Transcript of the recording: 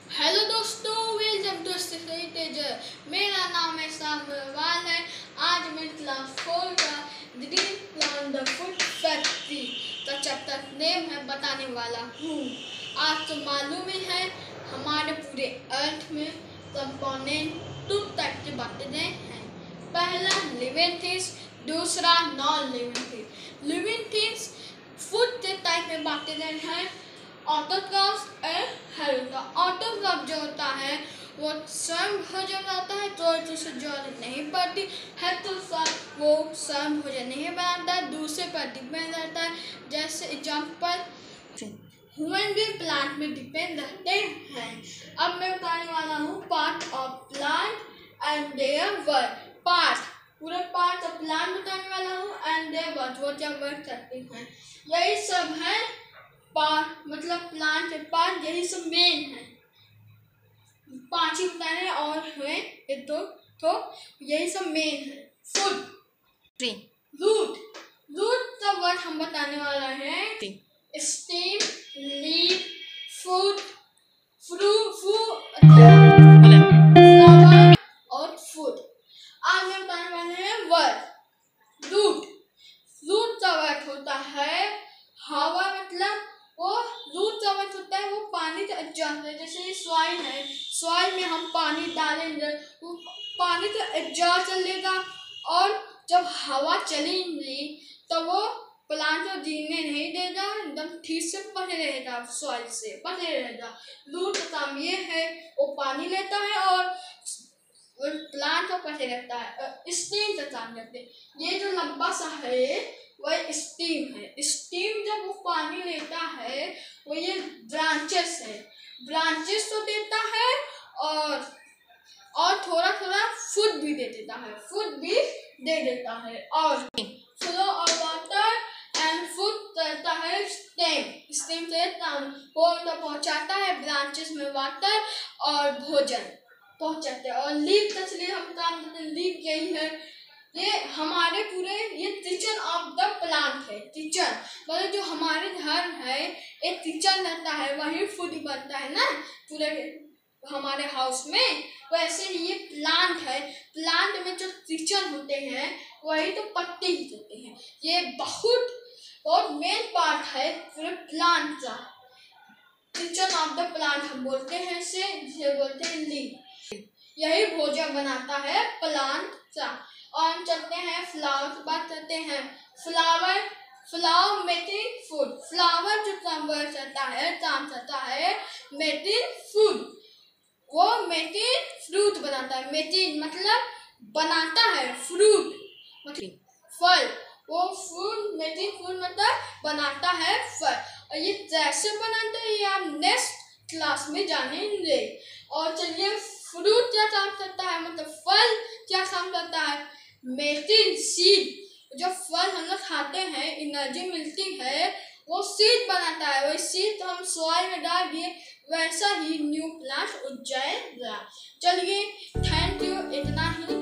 Hello दोस्तों, welcome to तेजर। मेरा नाम है सामवाल है। आज मैं क्लास 4 का green plant the food factory का चैप्टर नेम है बताने वाला हूँ। आज तो मालूम ही है हमारे पूरे अर्थ में कंपोनेंट 2 टाइप के बांटे गए हैं। पहला लिविंग थिंग्स, दूसरा non living things. Living things food के टाइप में बांटे गए हैं। Autotrophs and health. ऑटोट्रॉफ जो होता है वो स्वयं भोजन बनाता है, तो दूसरे जरूरत नहीं पड़ती है, तो वो स्वयं भोजन नहीं बनाता है, दूसरे पर डिपेंड रहता है। जैसे एग्जाम्पल ह्यूमन भी प्लांट में डिपेंड रहते हैं। अब मैं बताने वाला हूँ part of plant and their work. Part पूरे पार्ट ऑफ प्लांट बताने वाला हूँ एंड देयर वर्क, वो क्या वर्क करते हैं, यही सब है। पार्ट मतलब प्लांट के पार्ट, यही सब मेन है। 5 ही बताने और हुए एक तो यही सब मेन है। Food, root. रूट का वर्ड हम बताने वाला है स्टेम, लीफ, फूड, फ्लावर और फूड। आज मैं बताने वाले हैं वर्ड रूट। रूट का वर्ड होता है हवा, मतलब वो रूट का वर्ड होता है वो पानी का एग्जॉस्ट है। जैसे सॉइल है, सॉइल में हम पानी डालेंगे, वो पानी का एग्जॉस्ट चलेगा और जब हवा चलेगी तो वो प्लांट को जीने नहीं देगा, एकदम ठीक से पकड़े रहेगा, सॉइल से पकड़े रहेगा। रूट का काम ये है, वो पानी लेता है और प्लांट को पकड़े रहता है। स्टेम का काम करते हैं। ये जो लंबा सा है वह स्टीम है। स्टीम जब वो पानी लेता है वो ये ब्रांचेस है, ब्रांचेस तो देता है और थोड़ा थोड़ा फूड भी दे देता है, फूड भी दे देता है। और फ्लो और वाटर एंड फूड करता है स्टेम। स्टेम से पहुंचाता है ब्रांचेस में वाटर और भोजन पहुंचाते हैं। और लीफ का चलिए हम काम करते हैं। लीफ यही है, ये हमारे पूरे ये किचन ऑफ द प्लांट है। किचन मतलब जो हमारे घर है एक किचन रहता है, वही फूड बनता है ना पूरे हमारे हाउस में। वैसे ही ये प्लांट है, प्लांट में जो किचन होते हैं वही तो पत्ते ही होते हैं। ये बहुत मेन पार्ट है पूरे प्लांट का। किचन ऑफ द प्लांट हम बोलते हैं जिसे बोलते हैं लीफ। यही भोजन बनाता है प्लांट का। और हम चलते हैं फ्लावर की बात करते हैं। Flower making food. फ्लावर जो काम करता है मेकिंग फूड, वो मेकिंग फ्रूट बनाता है। मेकिंग मतलब बनाता है, फ्रूट मतलब फल। वो फूड मेकिंग फूड मतलब बनाता है फल। और ये कैसे बनाता है ये आप नेक्स्ट क्लास में जानेंगे। और चलिए फ्रूट क्या काम करता है, मतलब फल क्या काम करता है, मेकिंग सीड। जो फल हम लोग खाते हैं एनर्जी मिलती है, वो सीड बनाता है। वही सीड हम सॉइल में डाल दिए, वैसा ही न्यू प्लांट उग जाएगा। चलिए थैंक यू, इतना ही।